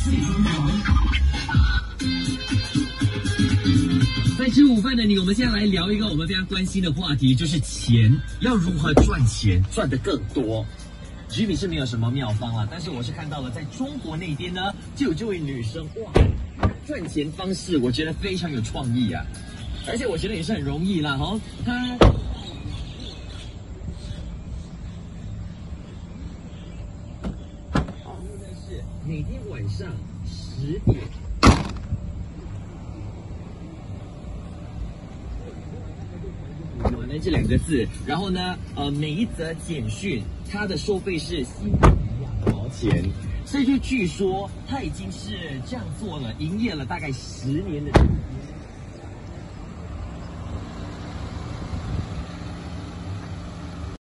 在吃午饭的你，我们现在来聊一个我们非常关心的话题，就是钱要如何赚钱，赚得更多。Jimmy 是没有什么妙方啊，但是我是看到了，在中国那边呢，就有这位女生，哇，赚钱方式我觉得非常有创意啊，而且我觉得也是很容易啦，哈，她是每天晚上10点。那这2个字，然后呢，每一则简讯，它的收费是2毛钱，所以就据说他已经是这样做了，营业了大概10年的时间。